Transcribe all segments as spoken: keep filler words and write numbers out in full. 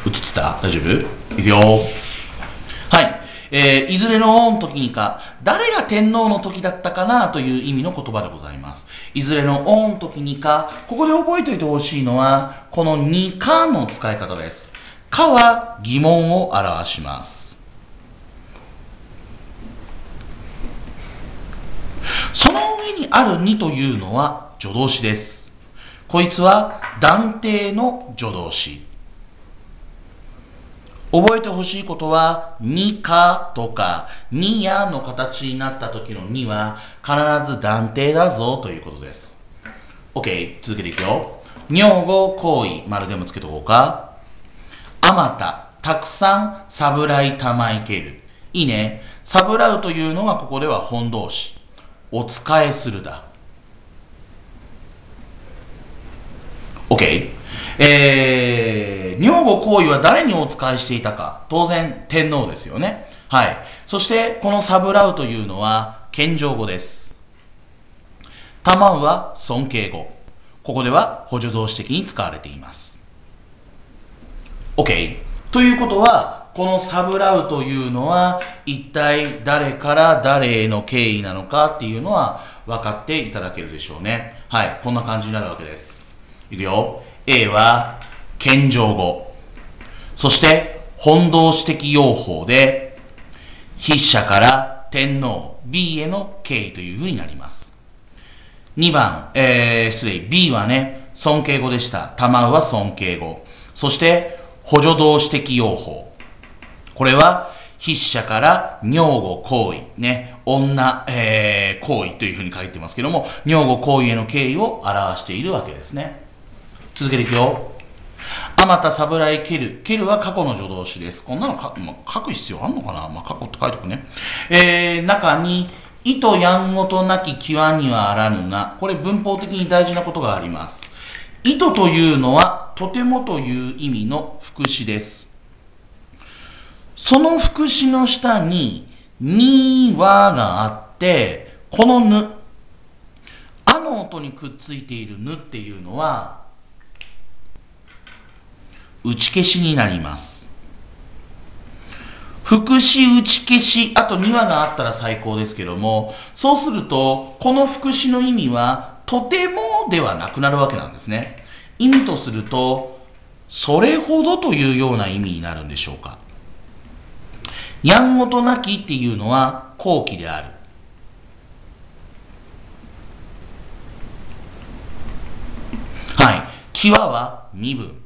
映ってた？大丈夫？いくよ。はい。えー、いずれの王の時にか、誰が天皇の時だったかなという意味の言葉でございます。いずれの王の時にか、ここで覚えておいてほしいのは、このにかの使い方です。かは疑問を表します。その上にあるにというのは助動詞です。こいつは断定の助動詞。覚えてほしいことは、にかとか、にやの形になった時のには、必ず断定だぞということです。OK、続けていくよ。女房行為、丸でもつけとこうか。あまた、たくさん、さぶらいたまいける。いいね。さぶらうというのは、ここでは本動詞。お仕えするだ。OK。えー、女房行為は誰にお仕えしていたか。当然、天皇ですよね。はい。そして、このさぶらうというのは、謙譲語です。たまうは尊敬語。ここでは補助動詞的に使われています。OK。ということは、このさぶらうというのは、一体誰から誰への敬意なのかっていうのは分かっていただけるでしょうね。はい。こんな感じになるわけです。いくよ。A は、謙譲語。そして、本動詞的用法で、筆者から天皇、B への敬意というふうになります。にばん、えー、失礼、B はね、尊敬語でした。たまうは尊敬語。そして、補助動詞的用法。これは、筆者から女房行為、ね、女、えー、行為というふうに書いてますけども、女房行為への敬意を表しているわけですね。続けていくよ。あまたさぶらいける。けるは過去の助動詞です。こんなのか、まあ、書く必要あんのかな、まあ、過去って書いておくね。えー、中に、意図やんごとなき際にはあらぬが、これ文法的に大事なことがあります。意図というのは、とてもという意味の副詞です。その副詞の下に、にはがあって、このぬ、あの音にくっついているぬっていうのは、打ち消しになります。副詞、打ち消し、あとにはがあったら最高ですけども、そうすると、この副詞の意味は、とてもではなくなるわけなんですね。意味とすると、それほどというような意味になるんでしょうか。やんごとなきっていうのは、後期である。はい。際は身分。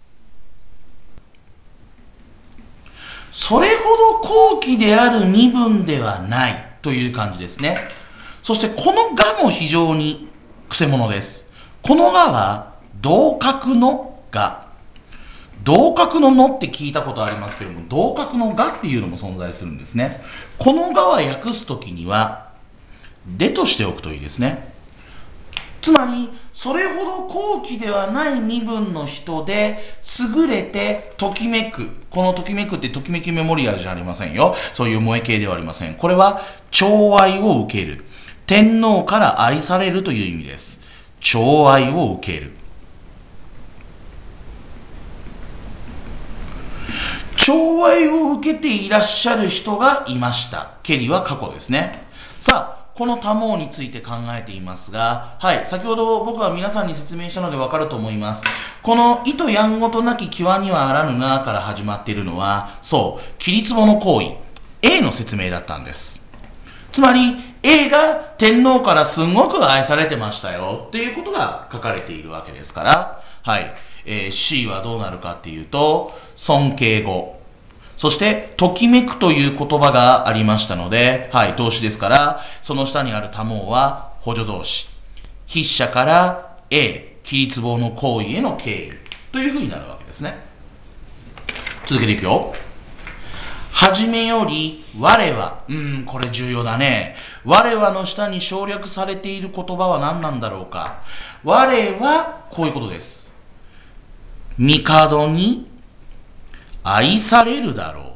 それほど後期である身分ではないという感じですね。そしてこのがも非常にくせ者です。このがは同格のが。同格ののって聞いたことありますけども、同格のがっていうのも存在するんですね。このがは訳すときには、でとしておくといいですね。つまり、それほど後期ではない身分の人で、優れてときめく。このときめくってときめきメモリアルじゃありませんよ。そういう萌え系ではありません。これは、寵愛を受ける。天皇から愛されるという意味です。寵愛を受ける。寵愛を受けていらっしゃる人がいました。ケリは過去ですね。さあ、この多毛について考えていますが、はい、先ほど僕は皆さんに説明したのでわかると思います。この意図やんごとなき際にはあらぬがから始まっているのは、そう、桐壺の行為、A の説明だったんです。つまり、A が天皇からすごく愛されてましたよっていうことが書かれているわけですから、はい、えー、C はどうなるかっていうと、尊敬語。そして、ときめくという言葉がありましたので、はい、動詞ですから、その下にある多毛は補助動詞。筆者から A、桐壺の行為への敬意というふうになるわけですね。続けていくよ。はじめより、我は、うん、これ重要だね。我はの下に省略されている言葉は何なんだろうか。我は、こういうことです。帝に愛されるだろう。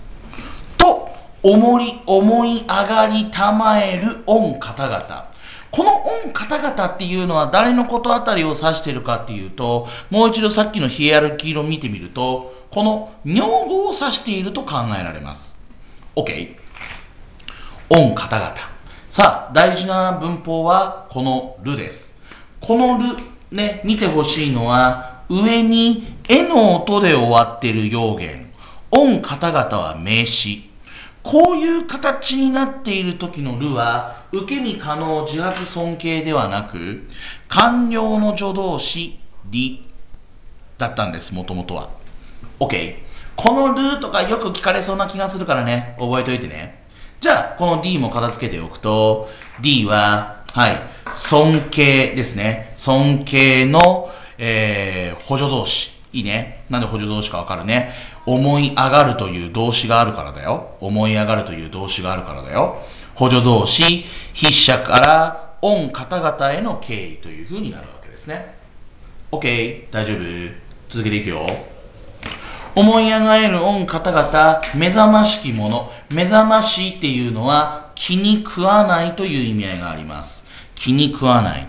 と思い、思い上がりたまえる御方々。 このオン方々っていうのは誰のことあたりを指しているかっていうと、もう一度さっきのヒエラルキー論見てみると、この名語を指していると考えられます。OK。オン方々。さあ、大事な文法はこのるです。このる、ね、見てほしいのは、上にえの音で終わっている用言。オン方々は名詞。こういう形になっている時のるは、受け身可能自発尊敬ではなく、完了の助動詞、りだったんです、もともとは。OK。このるとかよく聞かれそうな気がするからね、覚えておいてね。じゃあ、この D も片付けておくと、D は、はい、尊敬ですね。尊敬の、えー、補助動詞。いいね。なんで補助動詞かわかるね。思い上がるという動詞があるからだよ。思い上がるという動詞があるからだよ。補助動詞、筆者からオン方々への敬意というふうになるわけですね。OK。大丈夫。続けていくよ。思い上がるオン方々、目覚ましきもの。目覚ましっていうのは気に食わないという意味合いがあります。気に食わない。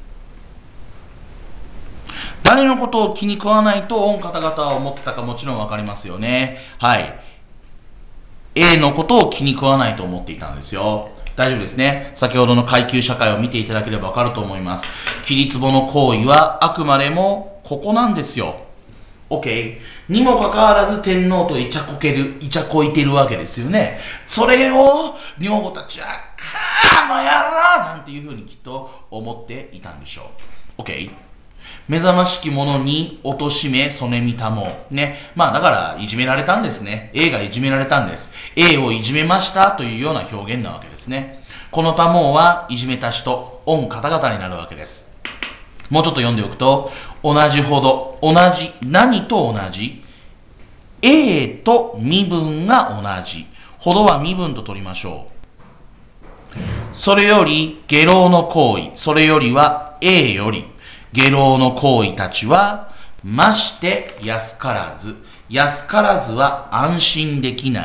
誰のことを気に食わないとオン方々は思ってたかもちろんわかりますよね。はい。A のことを気に食わないと思っていたんですよ。大丈夫ですね。先ほどの階級社会を見ていただければわかると思います。キリツボの行為はあくまでもここなんですよ。OK。にもかかわらず天皇とイチャこける、イチャこいてるわけですよね。それを女房たちは、かーのやろなんていうふうにきっと思っていたんでしょう。OK。目覚ましきものに貶め、そねみたもう。ね。まあだから、いじめられたんですね。A がいじめられたんです。A をいじめましたというような表現なわけですね。このたもうはいじめた人、オン方々になるわけです。もうちょっと読んでおくと、同じほど、同じ、何と同じ A と身分が同じ。ほどは身分と取りましょう。それより、下郎の行為、それよりは A より、下郎の行為たちは、まして安からず。安からずは安心できない。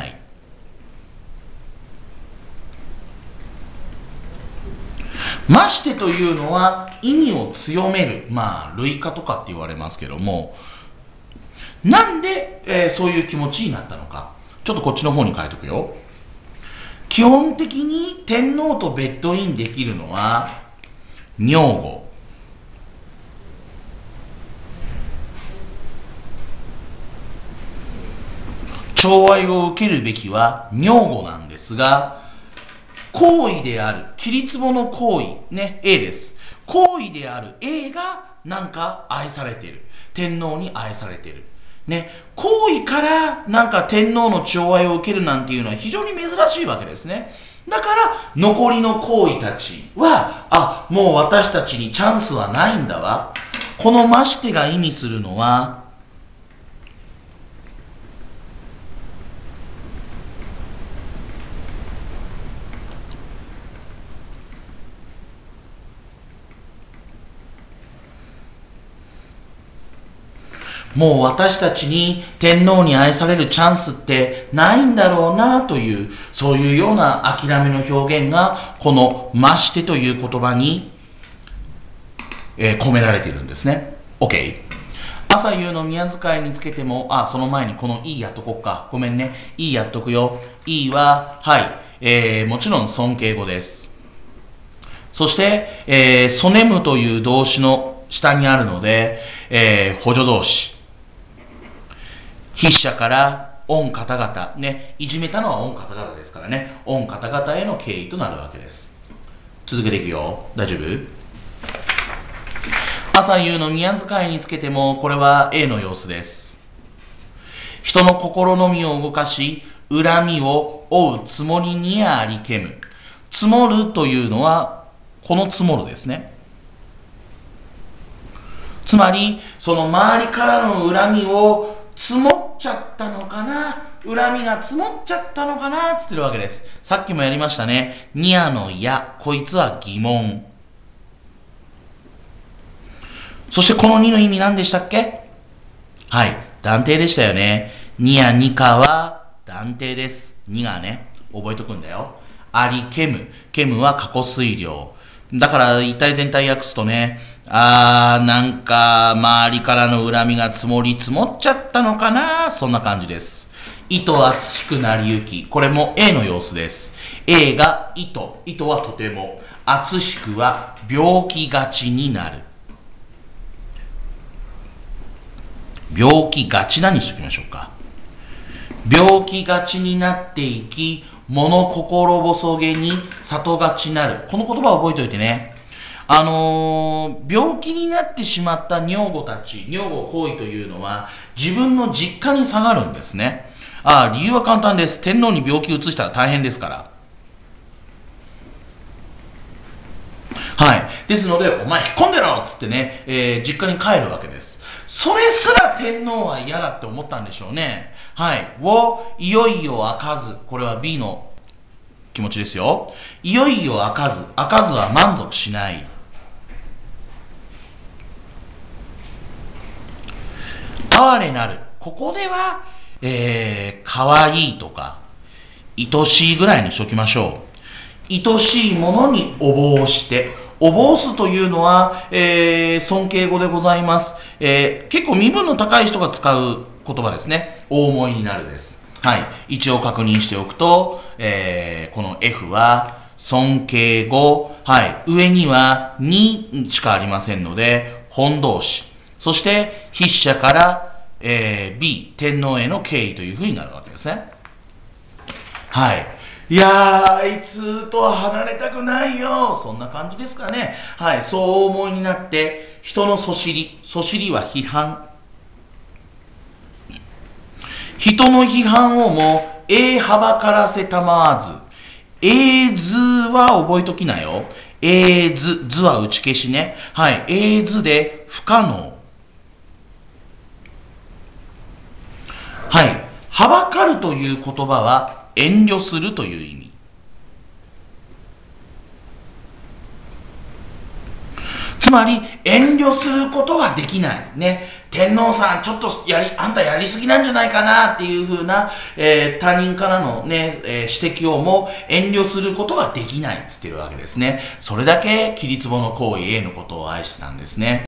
ましてというのは意味を強める。まあ、類化とかって言われますけども、なんで、えー、そういう気持ちになったのか。ちょっとこっちの方に書いとくよ。基本的に天皇とベッドインできるのは、名語。寵愛を受けるべきは名語なんですが、行為である、キリツボの行為、ね、A です。行為である A がなんか愛されている。天皇に愛されている。ね、行為からなんか天皇の寵愛を受けるなんていうのは非常に珍しいわけですね。だから残りの行為たちは、あ、もう私たちにチャンスはないんだわ。このましてが意味するのは、もう私たちに天皇に愛されるチャンスってないんだろうなという、そういうような諦めの表現が、このましてという言葉に、えー、込められているんですね。OK。朝夕の宮遣いにつけても、あ、その前にこのいいやっとこっか。ごめんね。いいやっとくよ。いいは、はい。えー、もちろん尊敬語です。そして、えー、そねむという動詞の下にあるので、えー、補助動詞。筆者からオン方々、ね、いじめたのはオン方々ですからね、オン方々への敬意となるわけです。続けていくよ。大丈夫？朝夕の宮遣いにつけても、これは A の様子です。人の心の身を動かし、恨みを追うつもりにありけむ。積もるというのは、この積もるですね。つまり、その周りからの恨みを積もっちゃったのかな、恨みが積もっちゃったのかなっつってるわけです。さっきもやりましたね。ニヤのや、こいつは疑問。そしてこのにの意味何でしたっけ？はい、断定でしたよね。ニヤニカは断定です。にがね、覚えとくんだよ。ありけむ。けむは過去推量。 だから一体全体訳すとね、あー、なんか周りからの恨みが積もり積もっちゃったのかな、そんな感じです。糸厚しくなりゆき。これも A の様子です。A が糸。糸はとても。厚しくは病気がちになる。病気がちなにしときましょうか。病気がちになっていき、物心細げに里がちなる。この言葉を覚えておいてね。あのー、病気になってしまった女房たち、女房行為というのは自分の実家に下がるんですね。ああ、理由は簡単です。天皇に病気を移したら大変ですから。はい。ですので、お前引っ込んでろっつってね、えー、実家に帰るわけです。それすら天皇は嫌だって思ったんでしょうね。はい。を、いよいよ開かず。これは B の気持ちですよ。いよいよ開かず。開かずは満足しない。哀れなる。ここでは、えー、かわいいとか、愛しいぐらいにしときましょう。愛しいものにおぼうして、おぼうすというのは、えー、尊敬語でございます。えー、結構身分の高い人が使う言葉ですね。大思いになるです。はい。一応確認しておくと、えー、この F は尊敬語。はい。上にはにしかありませんので、本動詞。そして、筆者から、えー、B、天皇への敬意というふうになるわけですね。はい。いやー、あいつとは離れたくないよ。そんな感じですかね。はい。そう思いになって、人のそしり。そしりは批判。人の批判をも、えーはばからせたまわず。えーずは覚えときなよ。えーず、ずは打ち消しね。はい。えーずで不可能。はい。はばかるという言葉は遠慮するという意味。つまり、遠慮することはできない。ね。天皇さん、ちょっとやり、あんたやりすぎなんじゃないかなっていうふうな、えー、他人からのね、えー、指摘をも遠慮することができないって言ってるわけですね。それだけ、桐壺の行為 A のことを愛してたんですね。